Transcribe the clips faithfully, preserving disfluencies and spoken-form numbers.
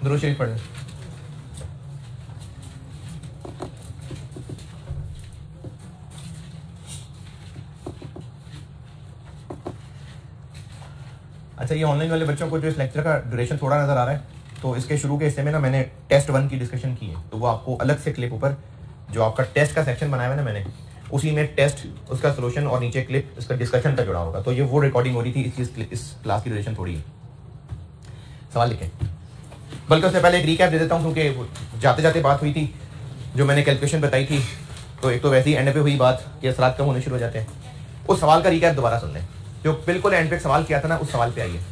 दुरूद शरीफ पढ़ लें। अच्छा, ये ऑनलाइन वाले बच्चों को जो इस लेक्चर का ड्यूरेशन थोड़ा नजर आ रहा है, तो इसके शुरू के हिस्से में ना मैंने टेस्ट वन की डिस्कशन की है, तो वो आपको अलग से क्लिप ऊपर जो आपका टेस्ट का सेक्शन बनाया हुआ है ना मैंने, उसी में टेस्ट, उसका सोल्यूशन और नीचे क्लिप उसका डिस्कशन का जुड़ा होगा। तो ये वो रिकॉर्डिंग हो रही थी, इस चीज इस क्लास की ड्यूरेशन थोड़ी है। सवाल लिखें, बल्कि उससे पहले एक रिकैप दे देता हूँ, क्योंकि जाते जाते बात हुई थी जो मैंने कैलकुलेशन बताई थी, तो एक तो वैसे ही एंड पे हुई बात कि असरात कम होने शुरू हो जाते हैं। उस सवाल का रिकैप दोबारा सुन लें, जो बिल्कुल एंड पे सवाल किया था ना, उस सवाल पे आइए।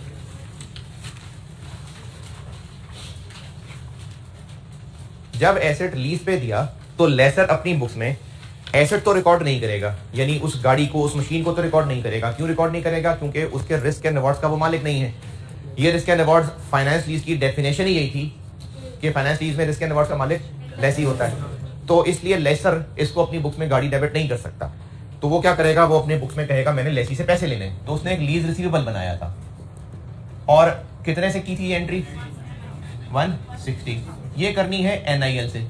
जब एसेट लीज पे दिया तो लेसर अपनी बुक्स में एसेट तो रिकॉर्ड नहीं करेगा, यानी उस गाड़ी को, उस मशीन को तो रिकॉर्ड नहीं करेगा। क्यों रिकॉर्ड नहीं करेगा? क्योंकि उसके रिस्क एंड रिवॉर्ड्स का वो मालिक नहीं है। ये risk and rewards, finance lease की डेफिनेशन ही यही थी कि फाइनेंस लीज में रिस्क एंड रिवॉर्ड्स का मालिक लेसी होता है, तो इसलिए लेसर इसको अपनी बुक्स में गाड़ी डेबिट नहीं कर सकता। तो वो क्या करेगा, वो अपने बुक्स में कहेगा मैंने लेसी से पैसे लेने, तो उसने एक लीज रिसीवेबल बनाया था, और कितने से की थी ये एंट्री? One sixty. ये करनी है एनआईएल से।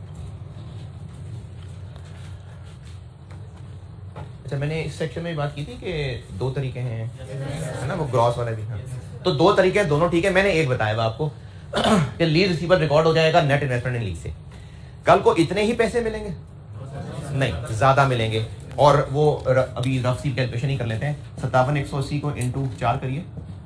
अच्छा, मैंने इस सेक्शन में बात की थी कि दो तरीके हैं, है ना, वो ग्रॉस वाला भी। हाँ, तो दो तरीके हैं, दोनों ठीक है। मैंने एक बताया आपको कि लीज रिसीवर रिकॉर्ड हो जाएगा नेट इन्वेस्टमेंट इन लीज से। कल को इतने ही पैसे मिलेंगे? नहीं, ज्यादा मिलेंगे। और वो र, अभी रफ सी कैलकुलेशन ही कर लेते हैं। सत्तावन एक सौ अस्सी को इंटू चार करिए,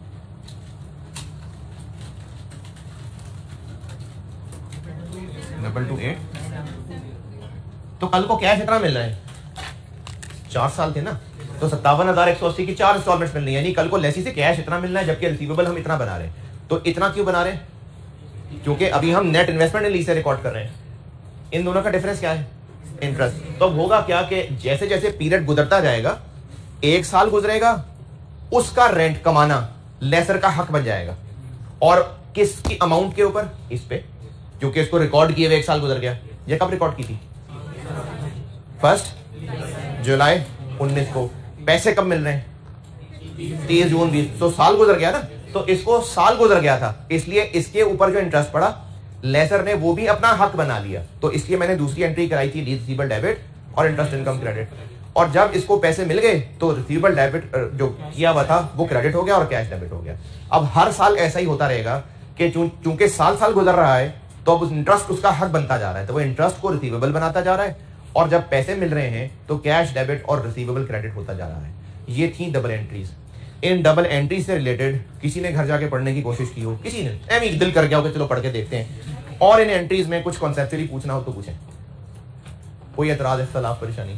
डबल टू एट। तो कल को कैश इतना मिल रहा है, चार साल थे ना, तो सत्तावन हजार एक सौ अस्सी की चार इंस्टॉलमेंट मिल रही है, यानी कल को लेसी से कैश इतना मिलना है, जबकि रिसीवेबल हम इतना बना रहे हैं। तो इतना क्यों बना रहे हैं? क्योंकि अभी हम नेट इन्वेस्टमेंट लीज से रिकॉर्ड कर रहे हैं। इन दोनों का डिफरेंस क्या है? इंटरेस्ट। तो होगा क्या कि जैसे जैसे पीरियड गुजरता जाएगा, एक साल गुजरेगा, उसका रेंट कमाना लेसर का हक बन जाएगा। और किसकी अमाउंट के ऊपर? इस पे, क्योंकि इसको रिकॉर्ड किए हुए एक साल गुजर गया। ये कब रिकॉर्ड की थी? फर्स्ट जुलाई उन्नीस को। पैसे कब मिल रहे हैं? तीस जून बीस। तो साल गुजर गया ना, तो इसको साल गुजर गया था, इसलिए इसके ऊपर जो इंटरेस्ट पड़ा लेसर ने वो भी अपना हक बना लिया। तो इसलिए मैंने दूसरी एंट्री कराई थी, लीज रिसीवेबल डेबिट और इंटरेस्ट इनकम क्रेडिट। और जब इसको पैसे मिल गए तो रिसीवेबल डेबिट जो किया हुआ था वो क्रेडिट हो गया और कैश डेबिट हो गया। अब हर साल ऐसा ही होता रहेगा कि चूंकि साल साल गुजर रहा है, तो अब इंटरेस्ट उसका हक बनता जा रहा है, तो वो इंटरेस्ट को रिसीवेबल बनाता जा रहा है, और जब पैसे मिल रहे हैं तो कैश डेबिट और रिसीवेबल क्रेडिट होता जा रहा है। ये थी डबल एंट्रीज। इन डबल एंट्री से रिलेटेड किसी ने घर जाके पढ़ने की कोशिश की हो, किसी ने एम दिल कर गया हो कि चलो पढ़ के देखते हैं, और इन एंट्रीज में कुछ कॉन्सेप्चुअली पूछना हो तो पूछें। कोई एतराज, इख्तलाफ, परेशानी?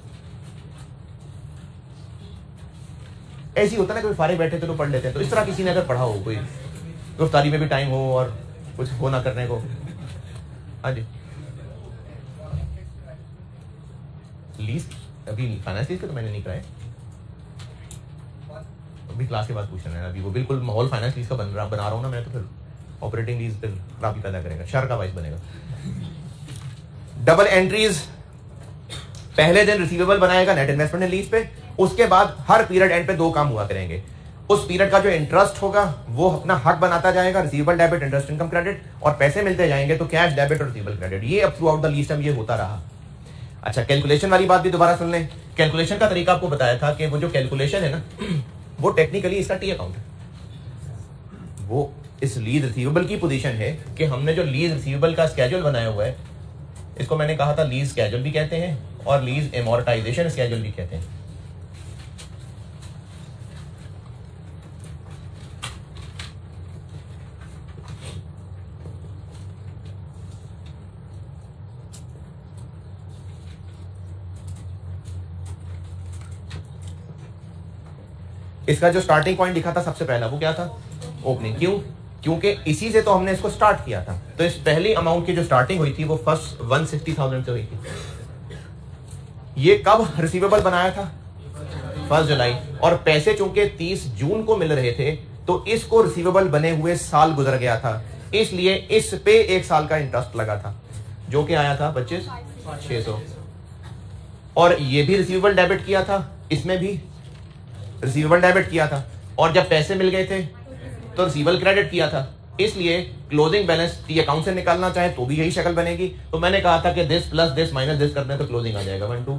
ऐसी होता है ना, कोई फारे बैठे तो पढ़ लेते हैं। तो इस तरह किसी ने अगर पढ़ा हो, कोई गिरफ्तारी में भी टाइम हो और कुछ हो ना करने को। हाँ जी, लीज अभी फाइनेंस लीज का तो मैंने नहीं कराया, अभी क्लास के बाद पूछ रहे हैं। अभी वो बिल्कुल माहौल फाइनेंस लीज का बन रहा बना रहा हूँ ना मैं, तो फिर ऑपरेटिंग लीज फिर खराबी पैदा करेगा, शर का वाइस बनेगा। डबल एंट्रीज, पहले दिन रिसीवेबल बनाएगा नेट इन्वेस्टमेंट लीज पे, उसके बाद हर पीरियड एंड पे दो काम हुआ करेंगे। उस पीरियड का जो इंटरेस्ट होगा वो अपना हक बनाता जाएगा, receivable debit, interest income credit, और पैसे मिलते जाएंगे तो कैश डेबिट और रिसीवेबल क्रेडिट। ये अब throughout the lease time ये होता रहा। अच्छा, कैलकुलेशन वाली बात भी दोबारा सुन लें। कैलकुलेशन का तरीका आपको बताया था कि वो जो कैलकुलेशन है ना, वो टेक्निकली इसका टी अकाउंट है, वो इस लीज रिसीवेबल की पोजीशन है कि हमने जो लीज रिसीवेबल का स्केड्यूल बनाया हुआ है, इसको मैंने कहा था लीज स्केड्यूल भी कहते हैं और लीज एमोर्टाइजेशन स्केड्यूल भी कहते हैं। इसका जो स्टार्टिंग पॉइंट लिखा था सबसे पहला, वो क्या था? ओपनिंग। क्यों? क्योंकि इसी से तो हमने इसको स्टार्ट किया था। तो इस पहली अमाउंट की जो स्टार्टिंग हुई थी वो फर्स्ट वन सिक्सटी थाउजेंड से हुई थी। ये कब रिसीवेबल बनाया था? First July. और पैसे चूंकि तीस जून को मिल रहे थे, तो इसको रिसीवेबल बने हुए साल गुजर गया था, इसलिए इस पे एक साल का इंटरेस्ट लगा था, जो कि आया था पच्चीस छह सौ। और ये भी रिसीवेबल डेबिट किया था, इसमें भी रिसीवेबल डेबिट किया था, और जब पैसे मिल गए थे तो रिसीवेबल क्रेडिट किया था, इसलिए क्लोजिंग बैलेंस टी अकाउंट से निकालना चाहे तो भी यही शक्ल बनेगी। तो मैंने कहा था कि this plus this minus this करते हैं तो क्लोजिंग आ जाएगा वन टू।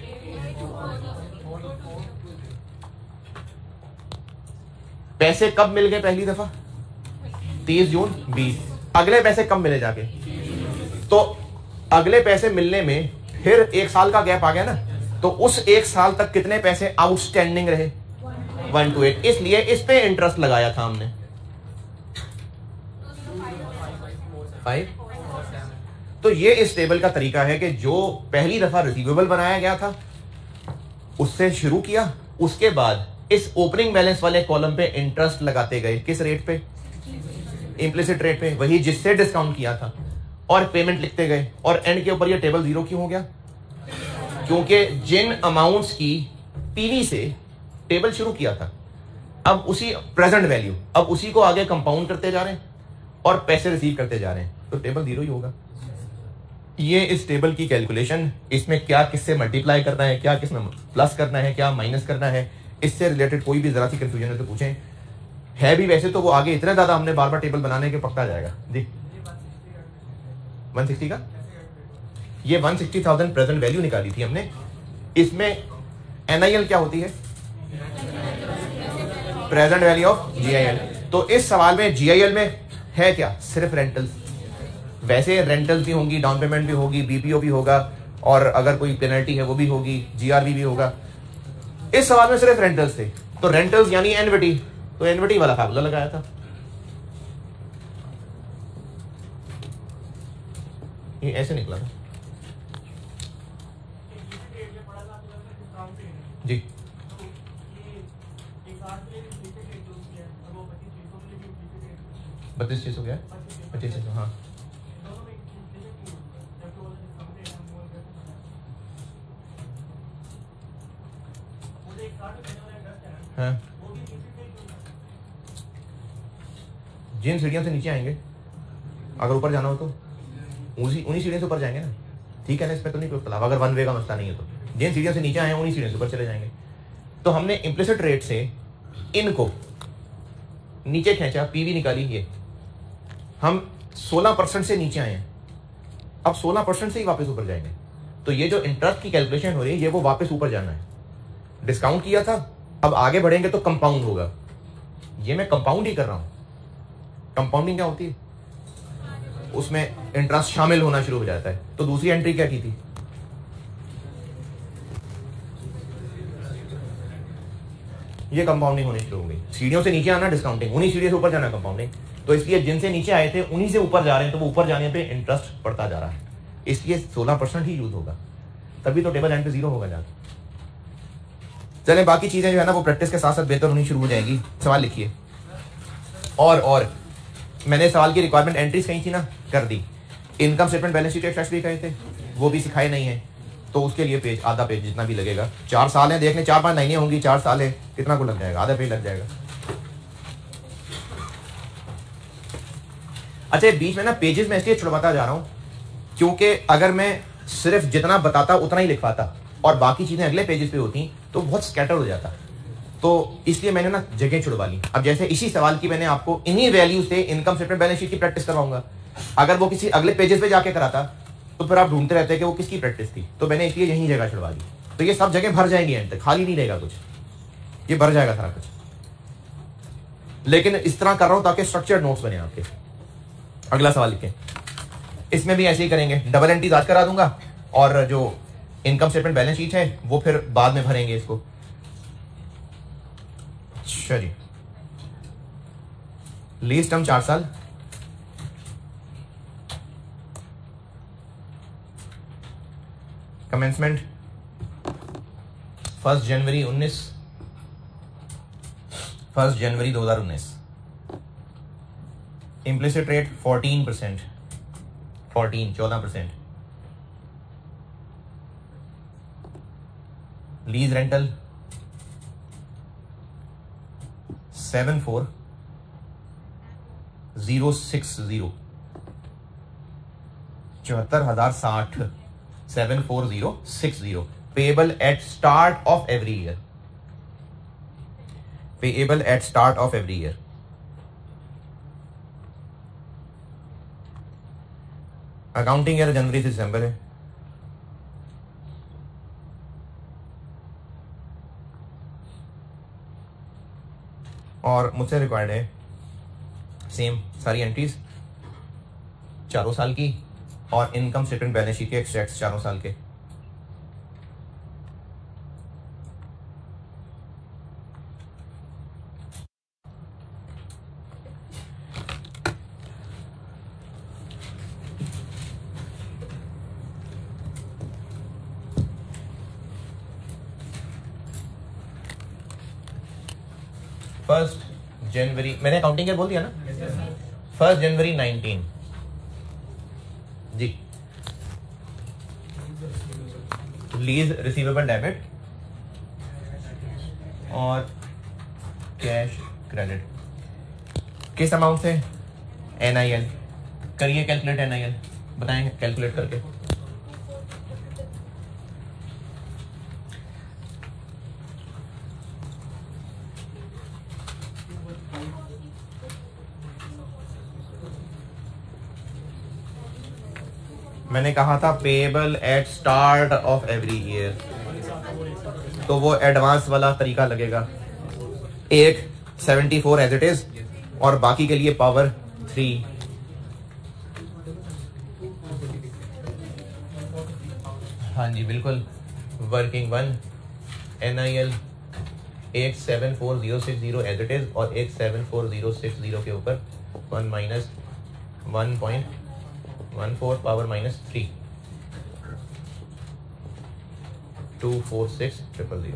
पैसे कब मिल गए पहली दफा? तीस जून बीस। अगले पैसे कब मिले जाके? तो अगले पैसे मिलने में फिर एक साल का गैप आ गया ना, तो उस एक साल तक कितने पैसे आउटस्टैंडिंग रहे? One two eight. इसलिए इस पे इंटरेस्ट लगाया था हमने फाइव। तो ये इस टेबल का तरीका है कि जो पहली दफा रिसीवेबल बनाया गया था उससे शुरू किया, उसके बाद इस ओपनिंग बैलेंस वाले कॉलम पे इंटरेस्ट लगाते गए। किस रेट पे? इम्प्लिसिट रेट पे, वही जिससे डिस्काउंट किया था, और पेमेंट लिखते गए। और एंड के ऊपर ये टेबल जीरो क्यों हो गया? क्योंकि जिन अमाउंट्स की पीवी से टेबल शुरू किया था, अब उसी प्रेजेंट वैल्यू, अब उसी को आगे कंपाउंड करते जा रहे हैं और पैसे रिसीव करते जा रहे हैं, तो टेबल जीरो ही होगा। ये इस टेबल की कैलकुलेशन, इसमें क्या किससे मल्टीप्लाई करना है, क्या किसमें प्लस करना है, क्या माइनस करना है, इससे रिलेटेड कोई भी जरा सी कंफ्यूजन है तो पूछें। है भी वैसे तो वो आगे इतना ज्यादा हमने बार बार टेबल बनाने के पक्का जाएगा जी। वन सिक्सटी का ये one sixty thousand present value निकाली थी हमने। इसमें एनआईएल क्या होती है? Present value of GIL. तो इस सवाल में जीआईएल में है क्या? सिर्फ रेंटल्स। वैसे रेंटल्स भी होंगी, डाउन पेमेंट भी होगी, बीपीओ भी होगा, और अगर कोई पेनल्टी है वो भी होगी, जीआरबी भी होगा। इस सवाल में सिर्फ रेंटल्स थे, तो रेंटल्स यानी एनविटी, तो एनविटी वाला फार्मूला लगाया था। ये ऐसे निकला था जी। बत्तीस छह सौ गया, पच्चीस छह सौ। हाँ हाँ, जिन सीढ़ियों से नीचे आएंगे, अगर ऊपर जाना हो तो उसी उन्हीं सीढ़ियों से ऊपर जाएंगे ना, ठीक है ना? इसमें तो नहीं कोई इख्तिलाफ, अगर वन वे का मसला नहीं है तो जिन सीढ़ियों से नीचे आए उन्हीं सीढ़ियों से ऊपर चले जाएंगे। तो हमने इम्प्लिसिट रेट से इनको नीचे खींचा, पीवी निकाली। ये हम सोलह परसेंट से नीचे आए हैं, अब सोलह परसेंट से ही वापस ऊपर जाएंगे। तो ये जो इंटरेस्ट की कैलकुलेशन हो रही है, ये वो वापस ऊपर जाना है। डिस्काउंट किया था, अब आगे बढ़ेंगे तो कंपाउंड होगा। ये मैं कंपाउंड ही कर रहा हूं। कंपाउंडिंग क्या होती है? उसमें इंटरेस्ट शामिल होना शुरू हो जाता है। तो दूसरी एंट्री क्या की थी? ये कंपाउंडिंग होनी शुरू हो गई। सीढ़ियों से नीचे आना डिस्काउंटिंग, उन्हीं सीढ़ियों से ऊपर जाना कंपाउंडिंग। तो इसलिए जिनसे नीचे आए थे उन्हीं से ऊपर जा रहे हैं, तो वो ऊपर जाने पे इंटरेस्ट बढ़ता जा रहा है। इसलिए सोलह परसेंट ही यूज होगा, तभी तो टेबल एंड पे जीरो होगा जाके। चलें, बाकी चीजें जो है ना वो प्रैक्टिस के साथ साथ बेहतर होनी शुरू हो जाएगी। सवाल लिखिए। और और मैंने सवाल की रिक्वायरमेंट एंट्रीज कही थी ना, कर दी। Income statement, balance sheet, excess भी कहे थे, वो भी सिखाए नहीं है। तो उसके लिए पेज, आधा पेज जितना भी लगेगा। चार साल है, देखने चार पांच लाइनें होंगी, चार साल है, कितना को लग जाएगा? आधा पेज लग जाएगा। अच्छा, बीच में ना पेजेस में इसलिए छुड़वाता जा रहा हूं क्योंकि अगर मैं सिर्फ जितना बताता उतना ही लिख पाता और बाकी चीजें अगले पेजेस पे होती तो बहुत स्कैटर हो जाता। तो इसलिए मैंने ना जगह छुड़वा ली। अब जैसे इसी सवाल की मैंने आपको इन्हीं वैल्यू से इनकम स्टेटमेंट, बैलेंस शीट की प्रैक्टिस करवाऊंगा। अगर वो किसी अगले पेजेस पे जाके कराता तो फिर आप ढूंढते रहते कि वो किसकी प्रैक्टिस थी। तो मैंने इसलिए यही जगह छुड़वा दी। तो ये सब जगह भर जाएंगी, एंड तक खाली नहीं रहेगा कुछ, ये भर जाएगा सारा कुछ। लेकिन इस तरह कर रहा हूं ताकि स्ट्रक्चर्ड नोट्स बने आपके। अगला सवाल लिखें। इसमें भी ऐसे ही करेंगे, डबल एंट्रीज आज करा दूंगा और जो इनकम स्टेटमेंट, बैलेंस शीट है वो फिर बाद में भरेंगे इसको। अच्छा जी, लीज टर्म चार साल, कमेंसमेंट फर्स्ट जनवरी उन्नीस फर्स्ट जनवरी दो हजार उन्नीस। Implicit rate fourteen percent fourteen चौदह percent. Lease rental seven four zero six zero चौहत्तर हजार साठ seven four zero six zero. Payable at start of every year, payable at start of every year. Accounting year जनवरी से दिसंबर है, और मुझसे रिक्वायर्ड है सेम सारी एंट्रीज चारों साल की और इनकम स्टेटमेंट बैलेंस शीट के एक्सट्रैक्ट्स चारों साल के। फर्स्ट जनवरी मैंने अकाउंटिंग ईयर बोल दिया ना, फर्स्ट जनवरी नाइनटीन जी, लीज रिसीवेबल डेबिट और कैश क्रेडिट किस अमाउंट से, एन आई एल करिए कैलकुलेट, एन आई एल बताएंगे कैलकुलेट करके। मैंने कहा था payable at start of every year, तो वो एडवांस वाला तरीका लगेगा। एक seventy four as it is और बाकी के लिए पावर थ्री। हाँ जी बिल्कुल, working one N I L एक seven four zero six zero as it is और एक seven four zero six zero के ऊपर one minus one point one four power minus three two four six triple zero.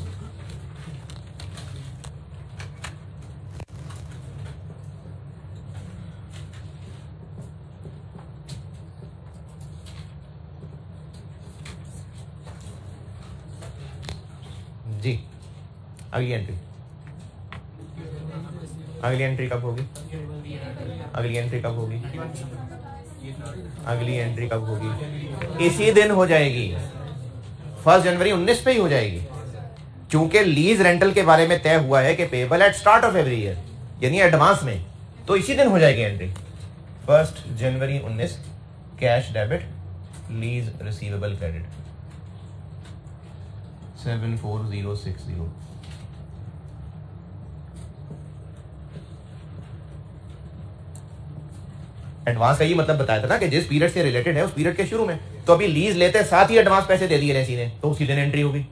जी अगली entry, अगली entry कब होगी, अगली एंट्री कब होगी, अगली एंट्री कब होगी, इसी दिन हो जाएगी, फर्स्ट जनवरी उन्नीस पे ही हो जाएगी, क्योंकि लीज रेंटल के बारे में तय हुआ है कि payable at start of every year यानी एडवांस में, तो इसी दिन हो जाएगी एंट्री। फर्स्ट जनवरी उन्नीस cash debit lease receivable credit seven four zero six zero. Advance का ये मतलब बताया था ना कि जिस पीरियड से रिलेटेड है उस पीरियड के शुरू में, तो अभी लीज लेते साथ ही एडवांस पैसे दे दिए रेसी ने, तो उसी दिन एंट्री होगी।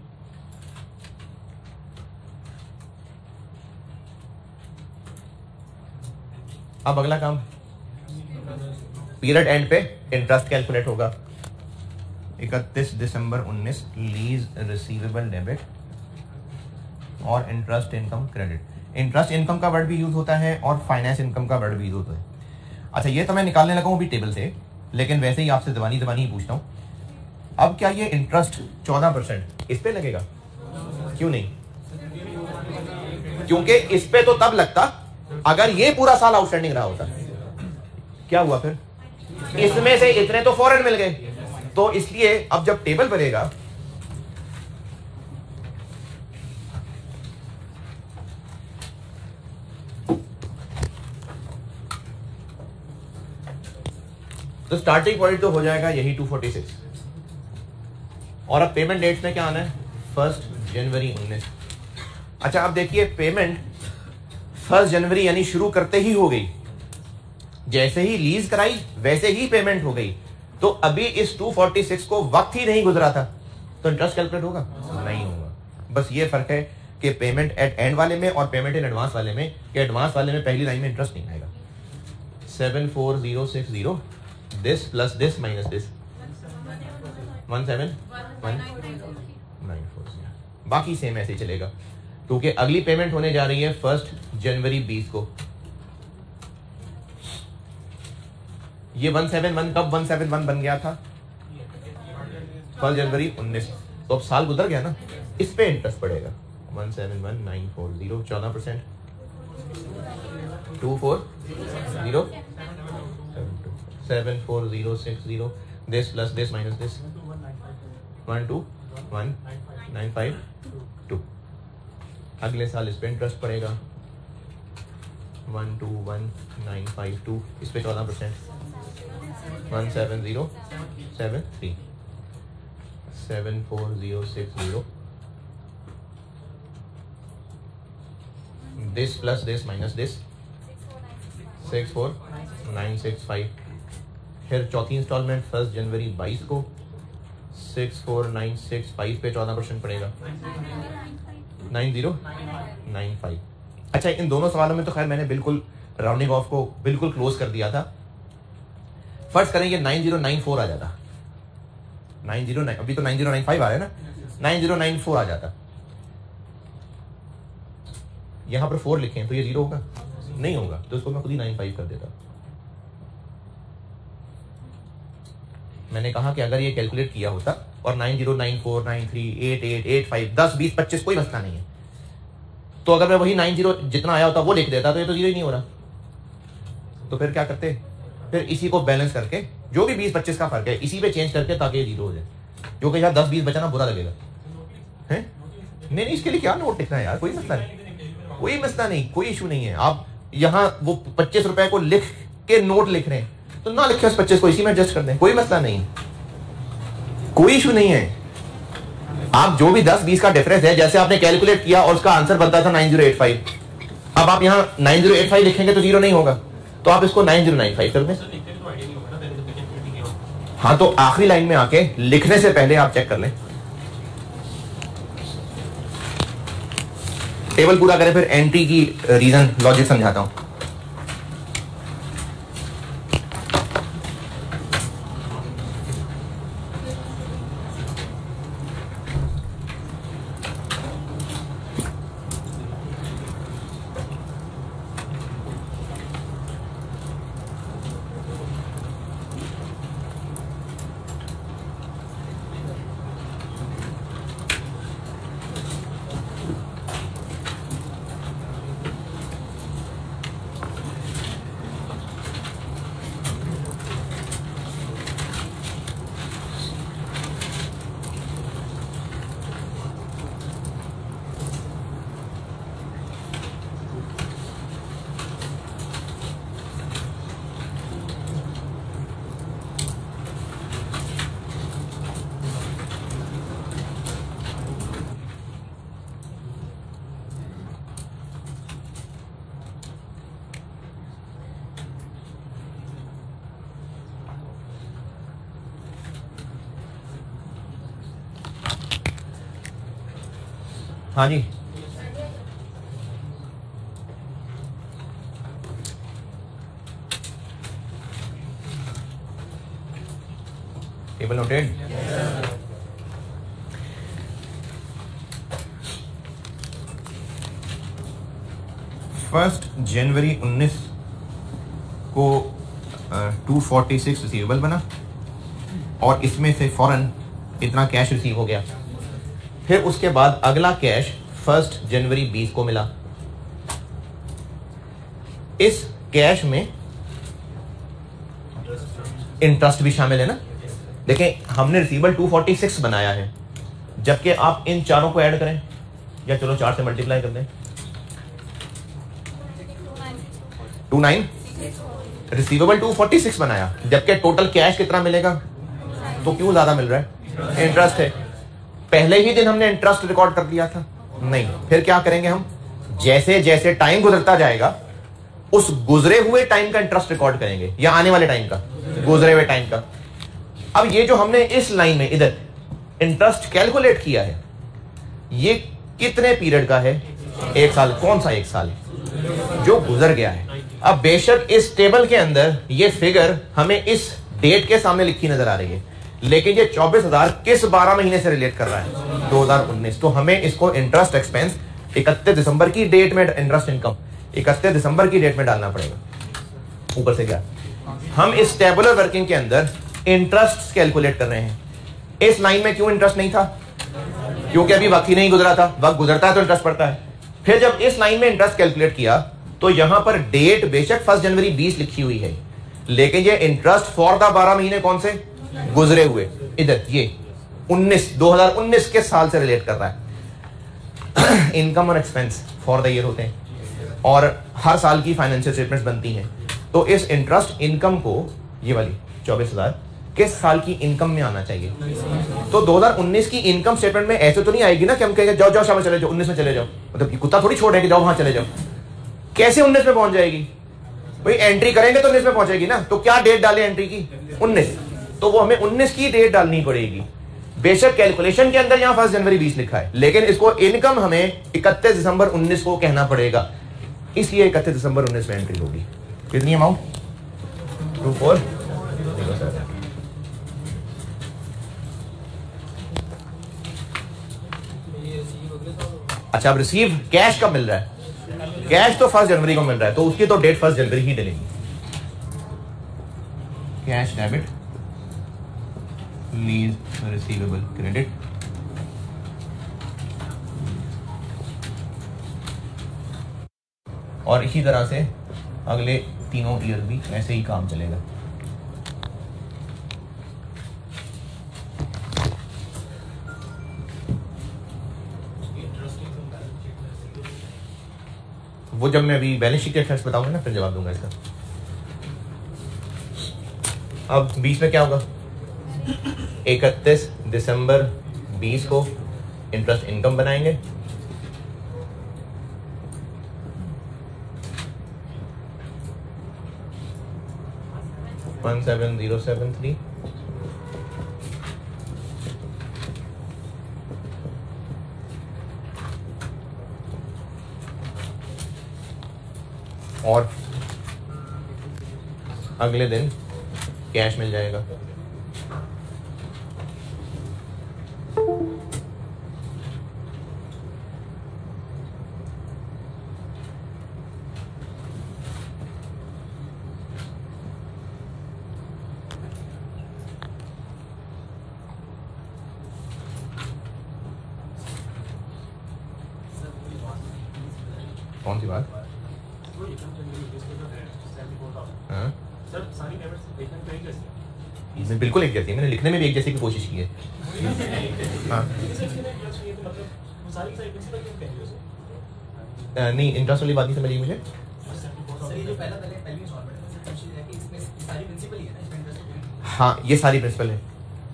अब अगला काम, पीरियड एंड पे इंटरेस्ट कैलकुलेट होगा। इकतीस दिसंबर उन्नीस लीज रिसीवेबल डेबिट और interest income credit. Interest income का वर्ड भी यूज होता है और फाइनेंस इनकम का वर्ड भी यूज होता है। अच्छा ये तो मैं निकालने लगा हूं अभी टेबल से, लेकिन वैसे ही आपसे जबानी जबानी ही पूछता हूं, अब क्या ये इंटरेस्ट चौदह परसेंट इस पे लगेगा? क्यों नहीं? क्योंकि इस पे तो तब लगता अगर ये पूरा साल आउटस्टैंडिंग रहा होता। क्या हुआ फिर? इसमें से इतने तो फौरन मिल गए, तो इसलिए अब जब टेबल बनेगा तो स्टार्टिंग पॉइंट तो हो जाएगा यही टू फोर्टी सिक्स, और अब पेमेंट डेट्स में क्या आना है? फर्स्ट जनवरी उन्नीस। अच्छा अब देखिए पेमेंट फर्स्ट जनवरी यानी शुरू करते ही हो गई, जैसे ही लीज कराई वैसे ही पेमेंट हो गई, तो अभी इस टू फोर्टी सिक्स को वक्त ही नहीं गुजरा था, तो इंटरेस्ट कैलकुलेट होगा? नहीं होगा। बस ये फर्क है कि पेमेंट एट एंड वाले में और पेमेंट इन एडवांस वाले में, कि एडवांस वाले में पहली लाइन में इंटरेस्ट नहीं आएगा। Seven four zero six zero this plus this minus this one seven one nine four, बाकी सेम ऐसे ही चलेगा, क्योंकि अगली पेमेंट होने जा रही है फर्स्ट जनवरी बीस को। ये वन सेवन वन कब वन सेवन वन बन गया था? फर्स्ट जनवरी उन्नीस, तो अब साल गुजर गया ना, इस पे इंटरेस्ट पड़ेगा। One seven one nine four zero चौदह percent two four zero seven four zero six zero this plus this minus this one two one nine five two. अगले साल इस पे इंटरेस्ट पड़ेगा one two one nine five two, इस पे चौदह percent one seven zero seven three seven four zero six zero this plus this minus this six four nine six five. फिर चौथी इंस्टॉलमेंट फर्स्ट जनवरी बाईस को six four nine six five पे चौदह percent पड़ेगा नाइन जीरो नाइन फाइव। अच्छा, इन दोनों सवालों में तो खैर मैंने बिल्कुल राउंडिंग ऑफ को बिल्कुल क्लोज कर दिया था। फर्स्ट करेंगे नाइन जीरो नाइन फोर आ जाता, नाइन जीरो नाइन, अभी तो नाइन जीरो नाइन फाइव आ रहा है ना, नाइन जीरो नाइन फोर आ जाता। यहां पर फोर लिखे हैं तो ये जीरो होगा नहीं होगा, तो इसको मैं खुद ही नाइन फाइव कर देता। मैंने कहा कि अगर ये कैलकुलेट किया होता और nine zero nine four nine three eight eight eight five दस बीस पच्चीस कोई मसला नहीं है, तो अगर मैं वही नाइन जीरो जितना आया होता वो लिख देता तो ये तो जीरो ही नहीं हो रहा। तो फिर क्या करते, फिर इसी को बैलेंस करके जो भी बीस पच्चीस का फर्क है इसी पे चेंज करके ताकि ये जीरो हो जाए, क्योंकि यार दस बीस बचाना बुरा लगेगा है। नहीं नहीं, इसके लिए क्या नोट लिखना है यार, कोई मसला नहीं, कोई मसला नहीं, कोई इशू नहीं है। आप यहाँ वो पच्चीस रुपए को लिख के नोट लिख रहे हैं तो ना लिखे उस पच्चीस को इसी में एडजस्ट कर दें, कोई मसला नहीं, कोई इशू नहीं है। आप जो भी दस बीस का डिफरेंस है, जैसे आपने कैलकुलेट किया और उसका आंसर बनता था नाइन जीरो एट फाइव, अब आप यहाँ नाइन जीरो एट फाइव लिखेंगे तो जीरो नहीं होगा, तो आप इसको नाइन जीरो नाइन फाइव कर दें। हाँ, तो आखिरी लाइन में आके लिखने से पहले आप चेक कर लें, टेबल पूरा करें, फिर एंट्री की रीजन लॉजिक समझाता हूं। हाँ जी, टेबल नोटेड। फर्स्ट जनवरी उन्नीस को टू फोर्टी सिक्स रिसीवेबल बना और इसमें से फौरन इतना कैश रिसीव हो गया। फिर उसके बाद अगला कैश फर्स्ट जनवरी बीस को मिला। इस कैश में इंटरेस्ट भी शामिल है ना। देखें, हमने रिसीवेबल टू फोर्टी सिक्स बनाया है, जबकि आप इन चारों को ऐड करें, या चलो चार से मल्टीप्लाई कर दें, two nine receivable two forty six बनाया, जबकि टोटल कैश कितना मिलेगा, तो क्यों ज्यादा मिल रहा है, इंटरेस्ट है। पहले ही दिन हमने इंटरेस्ट रिकॉर्ड कर दिया था नहीं। फिर क्या करेंगे हम, जैसे जैसे टाइम गुजरता जाएगा उस गुजरे हुए टाइम का इंटरेस्ट रिकॉर्ड करेंगे, या आने वाले टाइम का, गुजरे हुए टाइम का। अब ये जो हमने इस लाइन में इधर इंटरेस्ट कैलकुलेट किया है, ये कितने पीरियड का है, एक साल। कौन सा एक साल, जो गुजर गया है। अब बेशक इस टेबल के अंदर ये फिगर हमें इस डेट के सामने लिखी नजर आ रही है, लेकिन ये चौबीस हजार किस बारह महीने से रिलेट कर रहा है, दो हजार उन्नीस। तो हमें इसको इंटरेस्ट एक्सपेंस इकतीस दिसंबर की डेट में, इंटरेस्ट इनकम इकतीस दिसंबर की डेट में डालना पड़ेगा। ऊपर से क्या, हम इस टेबुलर वर्किंग के अंदर इंटरेस्ट कैलकुलेट कर रहे हैं। इस लाइन में क्यों इंटरेस्ट नहीं था, क्योंकि अभी वक्त ही नहीं गुजरा था। वक्त गुजरता है तो इंटरेस्ट पड़ता है। फिर जब इस लाइन में इंटरेस्ट कैलकुलेट किया तो यहां पर डेट बेशक फर्स्ट जनवरी बीस लिखी हुई है, लेकिन ये इंटरेस्ट फॉर द बारह महीने कौन से गुजरे हुए, इधर ये उन्नीस दो हजार उन्नीस के साल से रिलेट कर रहा है। इनकम और एक्सपेंस फॉर द ईयर होते हैं और हर साल की फाइनेंशियल स्टेटमेंट्स बनती हैं। तो इस इंटरेस्ट इनकम को, ये वाली चौबीस हजार किस साल की इनकम में आना चाहिए? तो दो हज़ार उन्नीस की इनकम स्टेटमेंट में ऐसे तो नहीं आएगी ना कि हम कहेंगे जाओ जाओ शाबाश चले जाओ उन्नीस में चले जाओ, मतलब कुत्ता थोड़ी छोड़ है कि जाओ वहां चले जाओ। कैसे उन्नीस में पहुंच जाएगी भाई? एंट्री करेंगे तो उन्नीस में पहुंचेगी ना। तो क्या डेट डाले एंट्री की? उन्नीस। तो वो हमें उन्नीस की डेट डालनी पड़ेगी। बेशक कैलकुलेशन के अंदर यहां फर्स्ट जनवरी बीस लिखा है, लेकिन इसको इनकम हमें इकतीस दिसंबर उन्नीस को कहना पड़ेगा, इसलिए इकतीस दिसंबर उन्नीस में एंट्री होगी। कितनी अमाउंट? टू फोर अच्छा, अब रिसीव कैश कब मिल रहा है? कैश तो फर्स्ट जनवरी को मिल रहा है, तो उसकी तो डेट फर्स्ट जनवरी ही डलेगी। Cash debit, lease receivable credit, और इसी तरह से अगले तीनों ईयर भी ऐसे ही काम चलेगा। वो जब मैं अभी बैलेंस शीट के इफेक्ट्स बताऊंगा ना फिर जवाब दूंगा इसका। अब बीस में क्या होगा? इकतीस दिसंबर बीस को इंटरेस्ट इनकम बनाएंगे, one seven zero seven three और अगले दिन कैश मिल जाएगा। कौन सी बात? हाँ? इसमें बिल्कुल एक जैसी है, मैंने लिखने में भी एक जैसे की कोशिश की है। हाँ। नहीं, इंटरेस्ट वाली बात नहीं समझी मुझे। हाँ, ये सारी प्रिंसिपल है।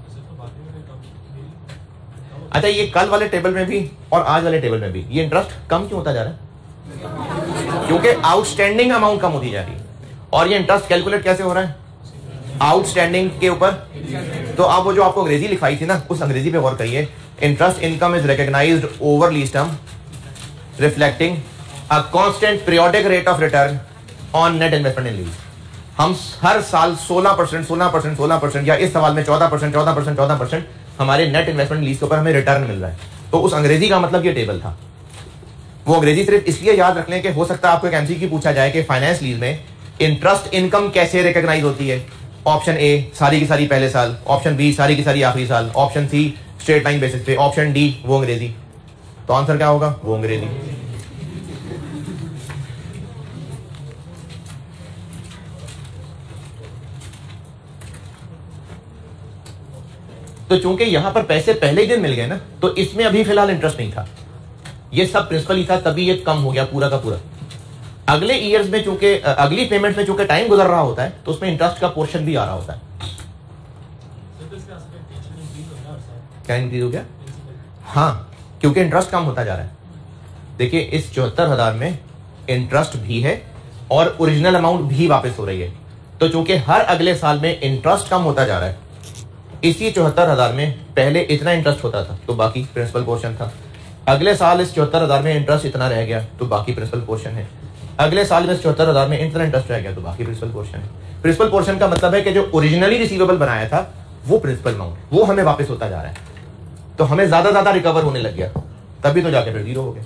अच्छा, ये कल वाले टेबल में भी और आज वाले टेबल में भी ये इंटरेस्ट कम क्यों होता जा रहा है? क्योंकि आउटस्टैंडिंग अमाउंट कम होती जा रही है। और ये इंटरेस्ट कैलकुलेट कैसे हो रहा है? आउटस्टैंडिंग के ऊपर। तो आप वो जो आपको अंग्रेजी लिखाई थी ना, उस अंग्रेजी पे गौर करिए। Interest income is recognised over lease term reflecting a constant periodic rate of return on net investment in lease. हम हर साल सोलह परसेंट सोलह परसेंट सोलह परसेंट या इस सवाल में चौदह परसेंट चौदह परसेंट चौदह परसेंट हमारे नेट इन्वेस्टमेंट लीज के ऊपर हमें रिटर्न मिल रहा है। तो उस अंग्रेजी का मतलब ये टेबल था। वो अंग्रेजी सिर्फ इसलिए याद रख लें कि हो सकता है आपको एक एमसीक्यू पूछा जाए कि फाइनेंस लीज में इंटरेस्ट इनकम कैसे रिकॉग्नाइज होती है। ऑप्शन ए सारी की सारी पहले साल, ऑप्शन बी सारी की सारी आखिरी साल, option C straight line basis पे, ऑप्शन डी वो अंग्रेजी। तो आंसर क्या होगा? वो अंग्रेजी। तो चूंकि यहां पर पैसे पहले ही दिन मिल गए ना, तो इसमें अभी फिलहाल इंटरेस्ट नहीं था। ये सब प्रिंसिपल ही था, तभी ये कम हो गया पूरा का पूरा। अगले ईयर्स में चूंकि अगली पेमेंट में चूंकि टाइम गुजर रहा होता है, तो उसमें इंटरेस्ट का पोर्शन भी आ रहा होता है। क्या इंक्रीज हो गया? हाँ, क्योंकि इंटरेस्ट कम होता जा रहा है। देखिए, इस चौहत्तर हजार में इंटरेस्ट भी है और ओरिजिनल अमाउंट भी वापस हो रही है। तो चूंकि हर अगले साल में इंटरेस्ट कम होता जा रहा है, इसी चौहत्तर हजार में पहले इतना इंटरेस्ट होता था तो बाकी प्रिंसिपल पोर्शन था। अगले साल इस चौहत्तर हजार में इंटरेस्ट इतना रह गया तो बाकी प्रिंसिपल पोर्शन है। अगले साल में इस चौहत्तर हजार में इतना इंटरेस्ट रह गया तो बाकी प्रिंसिपल पोर्शन है। प्रिंसिपल पोर्शन का मतलब है कि जो ओरिजिनली रिसीवेबल बनाया था वो प्रिंसिपल अमाउंट वो हमें वापस होता जा रहा है, तो हमें ज्यादा ज्यादा रिकवर होने लग गया, तभी तो जाके फिर जीरो हो गया।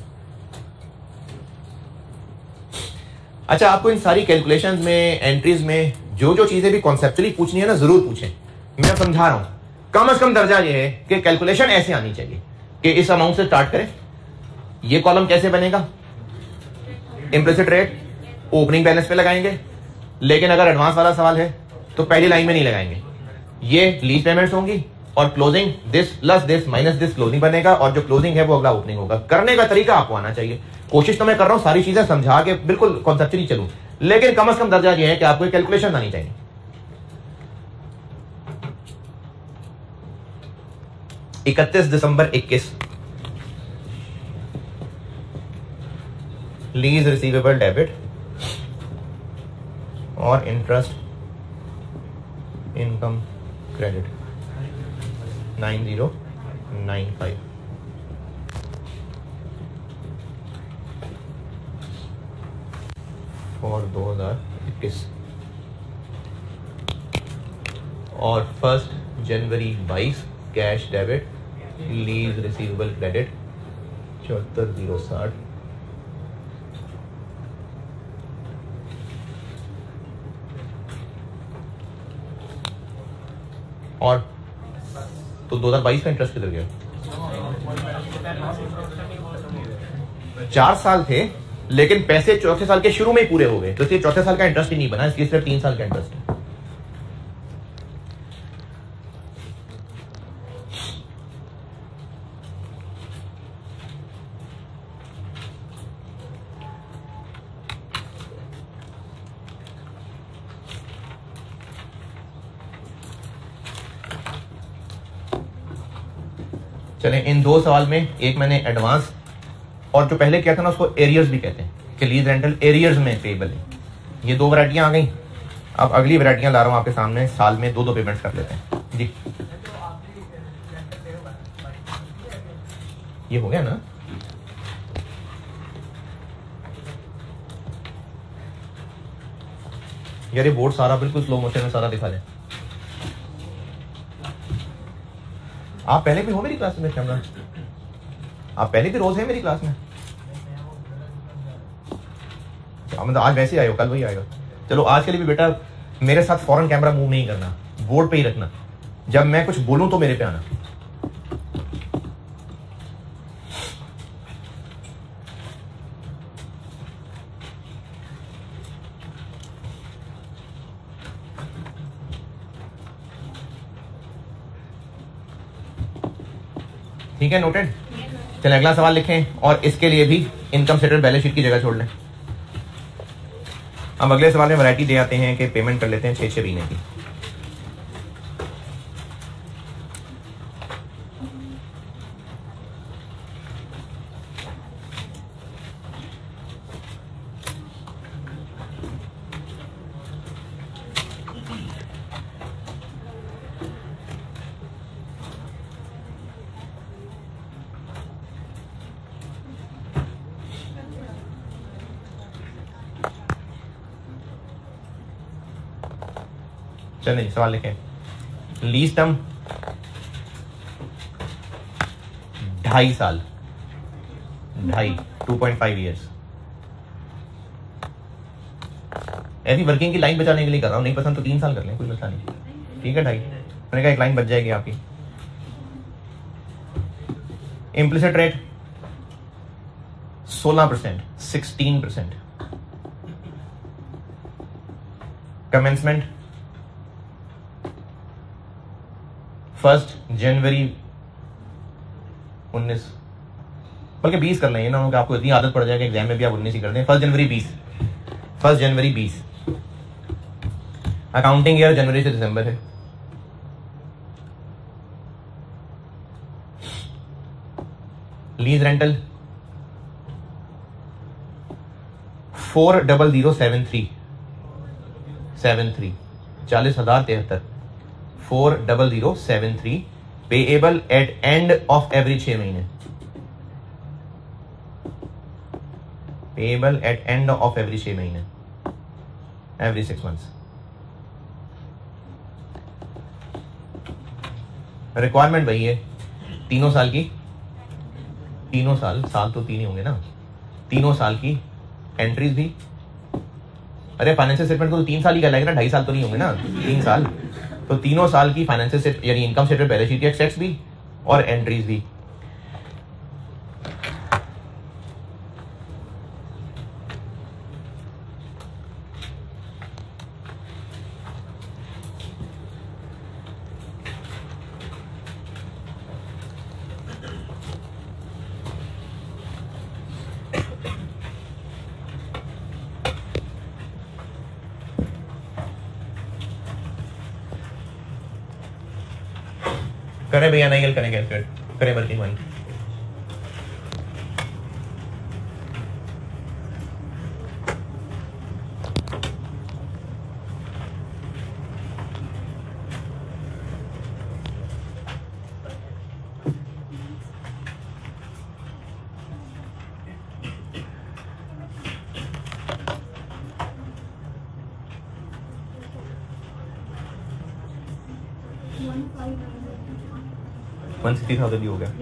अच्छा, आपको इन सारी कैलकुलेशंस में, एंट्रीज में जो जो चीजें भी कॉन्सेप्चुअली पूछनी है ना, जरूर पूछें। मैं समझा रहा हूं, कम से कम दर्जा ये है कि कैलकुलेशन ऐसे आनी चाहिए कि इस अमाउंट से स्टार्ट करें। ये कॉलम कैसे बनेगा? इम्प्लिसिट रेट ओपनिंग बैलेंस पे लगाएंगे, लेकिन अगर एडवांस वाला सवाल है तो पहली लाइन में नहीं लगाएंगे। ये लीज पेमेंट्स होंगी और closing this plus this minus this closing बनेगा, और जो क्लोजिंग है वो अगला ओपनिंग होगा। करने का तरीका आपको आना चाहिए। कोशिश तो मैं कर रहा हूं सारी चीजें समझा के बिल्कुल कॉन्सेप्चुअली चलूं, लेकिन कम से कम दर्जा ये है कि आपको कैलकुलेशन आनी चाहिए। इकतीस दिसंबर इक्कीस, लीज रिसीवेबल डेबिट और interest income credit nine zero nine five. और दो हजार इक्कीस और फर्स्ट जनवरी बाईस cash debit lease receivable credit चौहत्तर जीरो साठ। और तो दो हजार बाईस का इंटरेस्ट किधर गया? चार साल थे लेकिन पैसे चौथे साल के शुरू में ही पूरे हो गए, तो इसलिए चौथे साल का इंटरेस्ट ही नहीं बना, इसलिए सिर्फ तीन साल का इंटरेस्ट है। चलें, इन दो सवाल में एक मैंने एडवांस और जो पहले किया था ना उसको एरियर्स भी कहते हैं कि लीज रेंटल एरियर्स में पेबल है। ये दो वैरायटियां आ गई। अब अगली वैरायटियां ला रहा हूं आपके सामने, साल में दो दो पेमेंट्स कर लेते हैं जी। ये हो गया ना? यार ये बोर्ड सारा बिल्कुल स्लो मोशन में सारा दिखा दे। आप पहले भी हो मेरी क्लास में कैमरा? आप पहले भी रोज है मेरी क्लास में? मतलब आज वैसे आए हो, कल वही आएगा। चलो आज के लिए भी बेटा मेरे साथ फौरन कैमरा मूव नहीं करना, बोर्ड पे ही रखना। जब मैं कुछ बोलूं तो मेरे पे आना। ठीक है, नोटेड। चलिए अगला सवाल लिखें और इसके लिए भी इनकम स्टेटमेंट बैलेंस शीट की जगह छोड़ लें। अब अगले सवाल में वैरायटी दे आते हैं कि पेमेंट कर लेते हैं छह छह महीने की। चलिए सवाल लिखें। लीज टर्म ढाई साल, ढाई टू पॉइंट फाइव ईयर्स। ऐसी वर्किंग की लाइन बचाने के लिए कर रहा हूं, नहीं पसंद तो तीन साल कर लें, कोई मसला नहीं। ठीक है, ढाई मैंने कहा एक लाइन बच जाएगी आपकी। इम्प्लिसिट रेट सोलह percent, sixteen percent. Commencement first January उन्नीस, बल्कि बीस कर लेंगे ना, आपको इतनी आदत पड़ जाएगी एग्जाम में भी आप उन्नीस ही कर दें। फर्स्ट जनवरी बीस, फर्स्ट जनवरी बीस। अकाउंटिंग ईयर जनवरी से दिसंबर है। Lease rental four double zero seven three seven three चालीस हजार तिहत्तर, four double zero seven three. Payable at end of every छह महीने, payable at end of every छह महीने, एवरी सिक्स मंथ्स। रिक्वायरमेंट वही है, तीनों साल की, तीनों साल, साल तो तीन ही होंगे ना, तीनों साल की एंट्रीज भी। अरे फाइनेंशियल स्टेटमेंट को तो तीन साल ही कहलाएगा ना, ढाई साल तो नहीं होंगे ना, तीन साल। तो तीनों साल की फाइनेंशियल यानी income statement, balance sheet, excess भी और एंट्रीज भी। करें भैया, नहीं करें कैलकुलेट करें working one. One sixty thousand ही हो गया।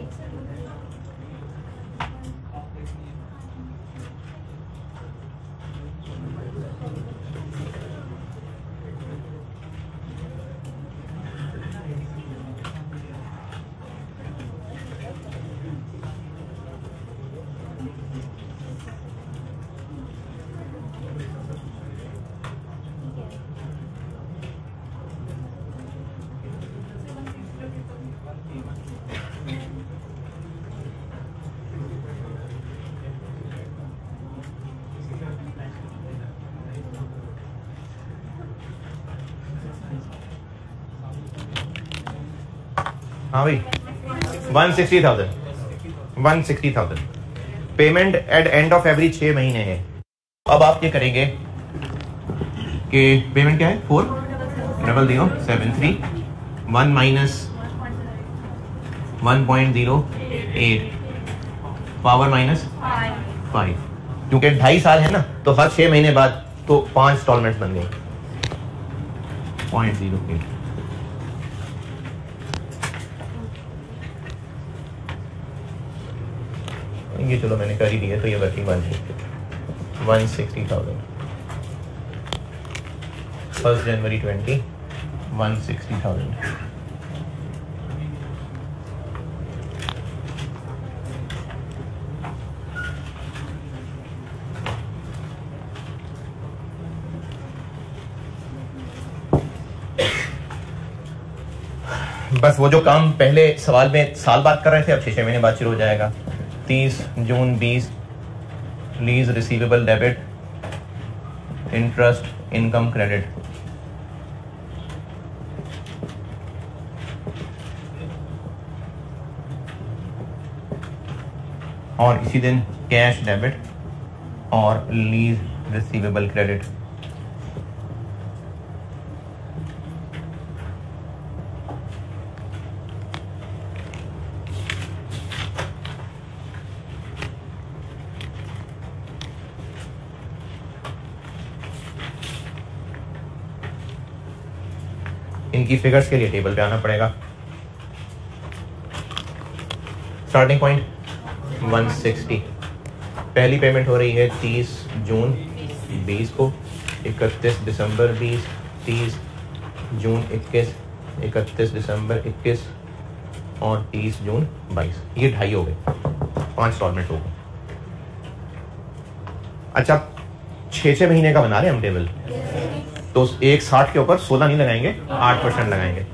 हाँ भाई, one sixty thousand one sixty thousand payment at end of every छह महीने है। अब आप क्या करेंगे कि पेमेंट क्या है, four double zero seven three one minus one point zero eight power minus five, क्योंकि ढाई साल है ना तो हर छह महीने बाद तो पांच इंस्टॉलमेंट बन गई, पॉइंट जीरो एट। ये चलो मैंने कर ही दिया, तो ये वर्किंग वन है one sixty thousand first January twenty one sixty thousand. बस वो जो काम पहले सवाल में साल बाद कर रहे थे, अब छह छह महीने बाद शुरू हो जाएगा। तीस जून बीस lease receivable debit interest income credit, और इसी दिन कैश डेबिट और लीज रिसीवेबल क्रेडिट। इनकी फिगर्स के लिए टेबल पे आना पड़ेगा। स्टार्टिंग पॉइंट वन सिक्सटी, पहली पेमेंट हो रही है तीस जून बीस को, इकतीस दिसंबर बीस, तीस जून इक्कीस, इकतीस दिसंबर इक्कीस और तीस जून बाईस। ये ढाई हो गए, पांच इंस्टॉलमेंट हो गए। अच्छा, छः छः महीने का बना रहे हैं हम टेबल, तो एक साठ के ऊपर सोलह नहीं लगाएंगे, आठ परसेंट लगाएंगे,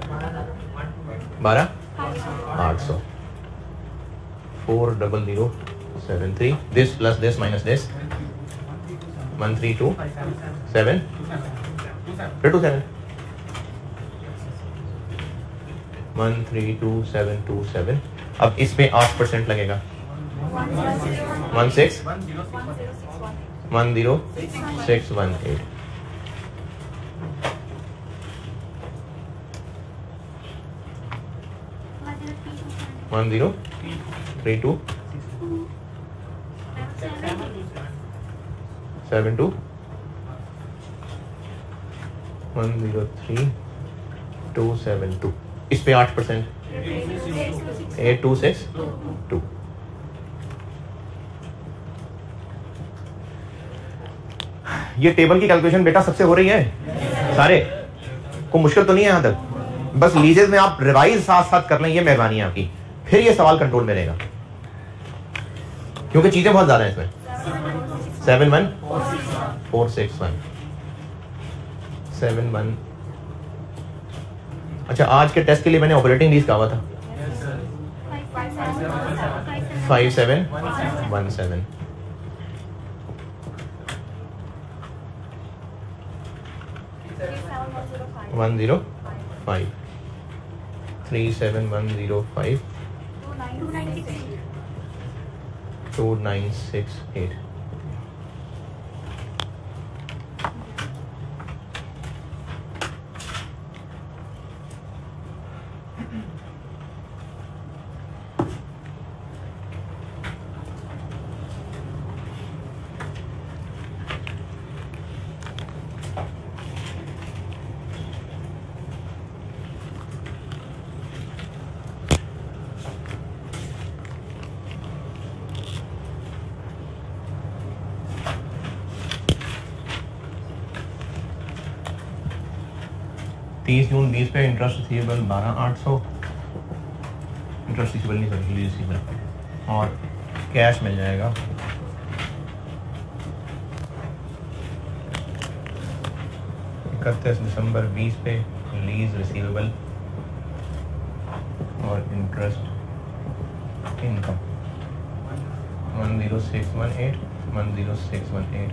बारह आठ सौ। Four double zero seven three, this plus this minus this, one three two seven two seven, one three two seven two seven. अब इस पे आठ परसेंट लगेगा, one six one zero six one eight. One zero three two seven two one zero three two seven two. इस पे आठ percent, eight two six two. ये table की कैलकुलेशन बेटा सबसे हो रही है, सारे को मुश्किल तो नहीं है यहां तक। बस लीजेस में आप रिवाइज साथ साथ कर लें, ये मेहरबानी है आपकी, फिर ये सवाल कंट्रोल में रहेगा, क्योंकि चीजें बहुत ज्यादा हैं इसमें। Seven one four six one seven one. अच्छा, आज के टेस्ट के लिए मैंने ऑपरेटिंग लीज कहा था, five seven one seven. One zero five three seven one zero five two nine six eight. तीस जून बीस पे इंटरेस्ट रिसीवेबल बारह आठ सौ, इंटरेस्ट रिसीवेबल नहीं सॉरी रिसीवेबल, और कैश मिल जाएगा इकतीस दिसंबर बीस पे लीज रिसीवेबल और interest income one zero six one eight one zero six one eight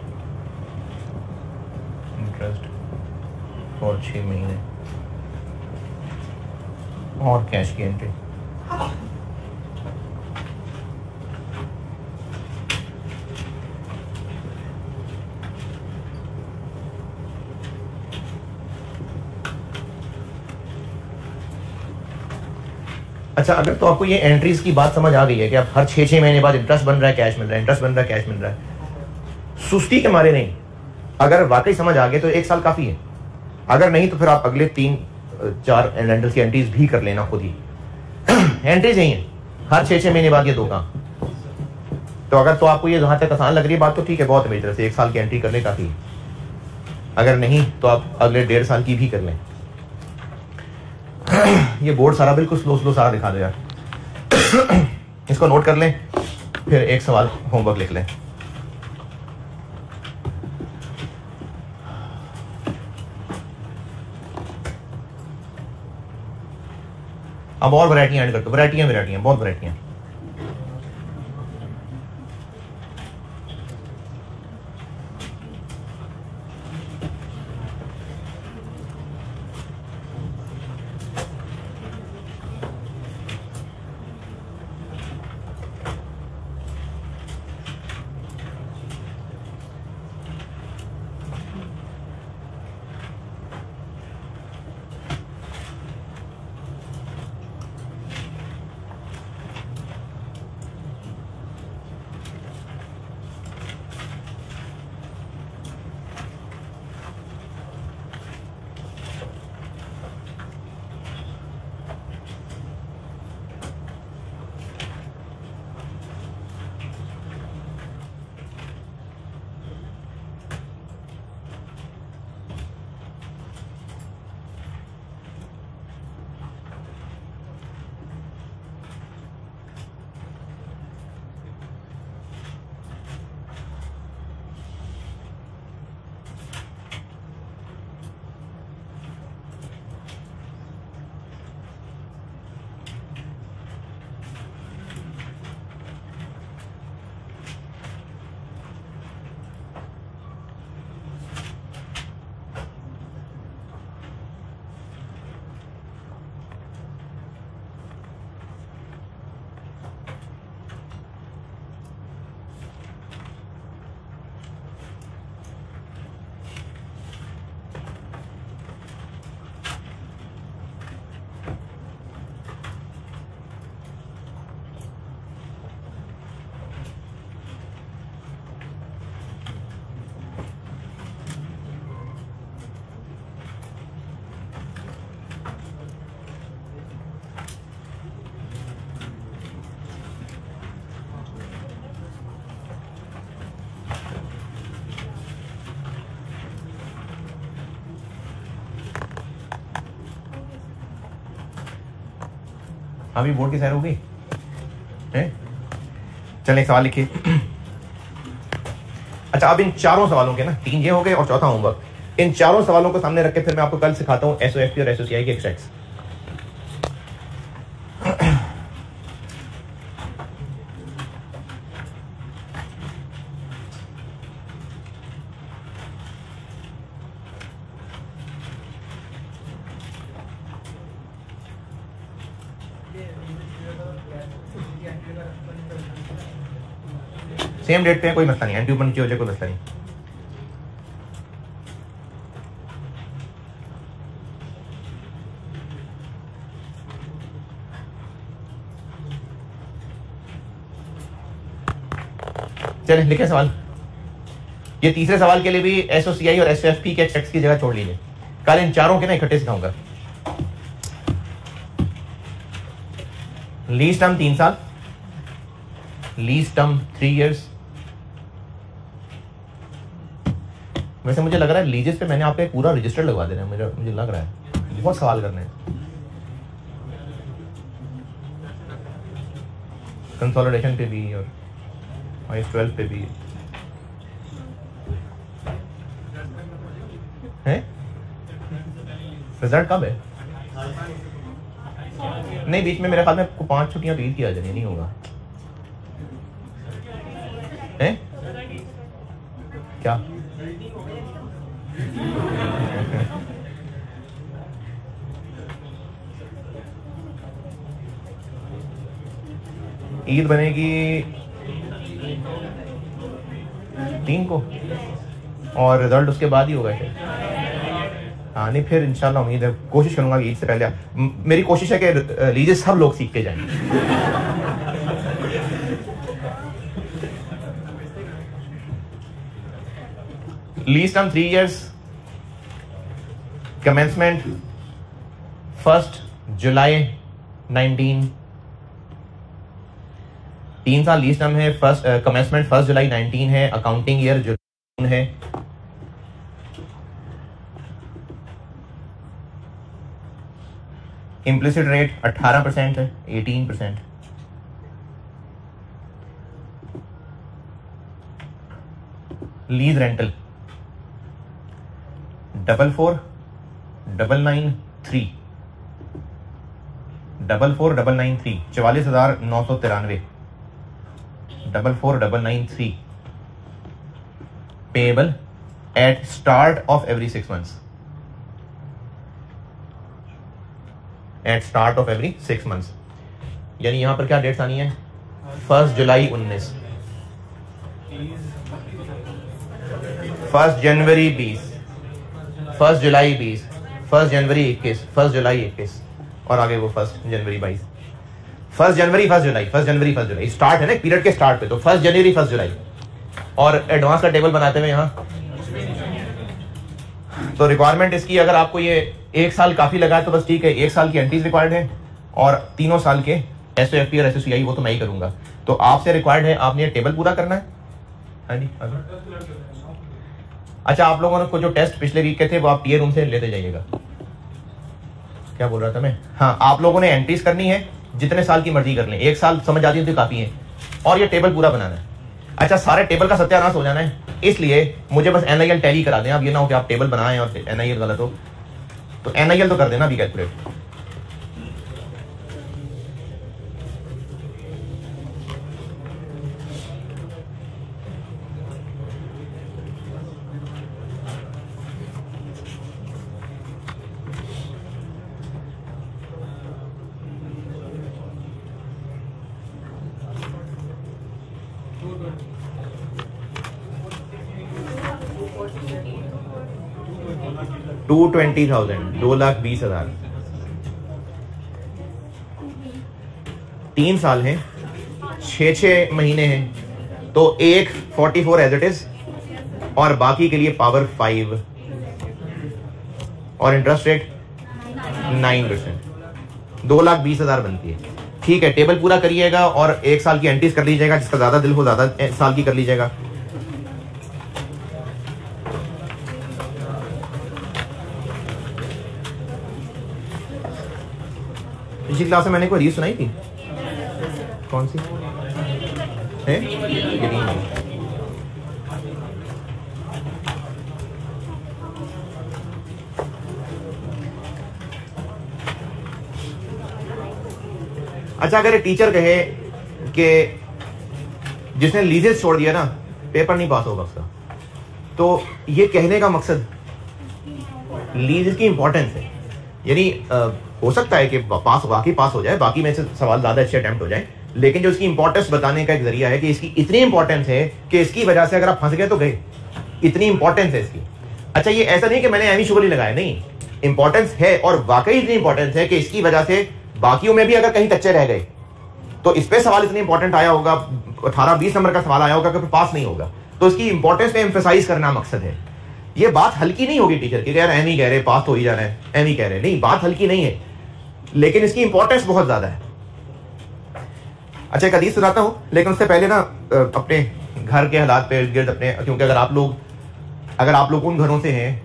interest और छः महीने और कैश की एंट्री। अच्छा, अगर तो आपको ये एंट्रीज की बात समझ आ गई है कि आप हर छः छः महीने बाद इंटरेस्ट बन रहा है कैश मिल रहा है, इंटरेस्ट बन रहा है कैश मिल रहा है, सुस्ती के मारे नहीं, अगर वाकई समझ आ गए तो एक साल काफ़ी है, अगर नहीं तो फिर आप अगले तीन चार एंट्रीज की एंट्रीज भी कर लेना खुद ही। एंट्रीज यही है हर छः छः महीने बाद ये दो काम। तो अगर तो आपको ये जहाँ तक आसान लग रही है बात तो ठीक है, बहुत है मेरी तरफ से एक साल की एंट्री करने काफ़ी है, अगर नहीं तो आप अगले डेढ़ साल की भी कर लें। ये बोर्ड सारा बिल्कुल स्लो स्लो सारा दिखा दो यार। इसको नोट कर लें, फिर एक सवाल होमवर्क लिख लें। अब और वैरायटियां ऐड कर दो, वैरायटियां वैरायटियां बहुत वैरायटियां। अभी बोर्ड की सैर हो गई है। चलिए एक सवाल लिखिए। अच्छा, अब इन चारों सवालों के ना, तीन ये हो गए और चौथा होमवर्क, इन चारों सवालों को सामने रख के फिर मैं आपको कल सिखाता हूं एसओएफपी और एसओसीआई के एक्सट्रैक्ट्स। सेम डेट पे है, कोई मसला नहीं, एंट्री ऊपर नीचे हो जाए कोई मसला नहीं। चले लिखे सवाल। ये तीसरे सवाल के लिए भी एसओसीआई और एसओएफपी के चेक्स की जगह छोड़ लीजिए, कल इन चारों के ना इकट्ठे सिखाऊंगा। लीज टर्म तीन साल, लीज टर्म थ्री इयर्स। वैसे मुझे लग रहा है लीजेस पे मैंने आप पे पूरा रजिस्टर लगवा देना है, मुझे मुझे लग रहा है बहुत सवाल करने हैं। कंसोलिडेशन पे भी और आई एस ट्वेल्व पे भी है। रिजल्ट कब है? नहीं, बीच में मेरे ख्याल में आपको पांच छुट्टियां बीत किया जानी, नहीं होगा है क्या? ईद बनेगी तीन को और रिजल्ट उसके बाद ही होगा शायद। हाँ नहीं, फिर इंशाल्लाह उम्मीद है, कोशिश करूंगा कि ईद से पहले। मेरी कोशिश है कि लीजेस सब लोग सीख के जाएं। Lease term three years, commencement first July nineteen. तीन साल लीज टर्म है, first commencement first July nineteen है, अकाउंटिंग ईयर जून है। इम्प्लिसिट रेट अठारह परसेंट है, eighteen percent. Lease rental double four double nine three, double four double nine three, चवालीस हजार नौ सौ तिरानवे, double four double nine three, payable at start of every six months, at start of every six months. यानी यहां पर क्या dates आनी है? फर्स्ट जुलाई उन्नीस, फर्स्ट जनवरी बीस, फर्स्ट जुलाई बीस, फर्स्ट जनवरी इक्कीस, फर्स्ट जुलाई इक्कीस और आगे वो फर्स्ट जनवरी बाईस। First January first July, first January first July start है ना पीरियड के स्टार्ट पे, तो फर्स्ट जनवरी फर्स्ट जुलाई। और एडवांस का टेबल बनाते हुए यहां तो रिक्वायरमेंट इसकी, अगर आपको ये एक साल काफी लगा तो बस ठीक है, एक साल की एंट्रीज रिक्वायर्ड है और तीनों साल के एसओएफपी और एसओसीआई वो तो मैं ही करूंगा। तो आपसे रिक्वायर्ड है, आपने ये टेबल पूरा करना है। हाँ जी, अच्छा आप लोगों को जो टेस्ट पिछले वीक के थे वो आप टीए रूम से लेते जाइएगा। क्या बोल रहा था मैं? हाँ, आप लोगों ने एंट्रीज करनी है, जितने साल की मर्जी कर लें, एक साल समझ आती है तो काफी है, और ये टेबल पूरा बनाना है। अच्छा, सारे टेबल का सत्यानाश हो जाना है, इसलिए मुझे बस एनआईएल टैली करा दें। अब ये ना हो कि आप टेबल बनाएं और एनआईएल गलत हो, तो एनआईएल तो कर देना अभी कैलकुलेट। टू ट्वेंटी थाउजेंड, दो लाख बीस हजार। तीन साल हैं, छह छह महीने हैं, तो एक forty four as it is और बाकी के लिए पावर फाइव और इंटरेस्ट रेट नाइन परसेंट, दो लाख बीस हजार बनती है। ठीक है, टेबल पूरा करिएगा और एक साल की एंट्रीज कर लीजिएगा, जिसका ज्यादा दिल हो ज्यादा साल की कर लीजिएगा। पिछली क्लास में मैंने कोई रील सुनाई थी, कौन सी है? अच्छा, अगर टीचर कहे कि जिसने लीजेस छोड़ दिया ना पेपर नहीं पास होगा उसका, तो ये कहने का मकसद लीजेस की इंपॉर्टेंस है। यानी हो सकता है कि पास वाकई पास हो जाए, बाकी में से सवाल ज्यादा अच्छे अटेम्प्ट हो जाए, लेकिन जो इसकी इंपॉर्टेंस बताने का एक जरिया है कि इसकी इतनी इंपॉर्टेंस है कि इसकी वजह से अगर आप फंस गए तो गए, इतनी इंपॉर्टेंस है इसकी। अच्छा, ये ऐसा नहीं कि मैंने एमी शुगर ही लगाया, नहीं, इंपॉर्टेंस है और वाकई इतनी इंपॉर्टेंस है कि इसकी वजह से बाकियों में भी अगर कहीं कच्चे रह गए तो इस पे सवाल इतनी इंपॉर्टेंट आया होगा, अठारह बीस नंबर का सवाल आया होगा कि पास नहीं होगा। तो इसकी इंपॉर्टेंस पे एम्फेसाइज करना मकसद है। ये बात हल्की नहीं होगी टीचर की, यार एम ही कह रहे पास तो ही जाना है, एम ही कह रहे, नहीं, बात हल्की नहीं है, लेकिन इसकी इंपॉर्टेंस बहुत ज्यादा है। अच्छा, एक हदीस सुनाता हूं, लेकिन उससे पहले ना अपने घर के हालात पे गिर्द अपने, क्योंकि अगर आप लोग अगर आप लोग उन घरों से हैं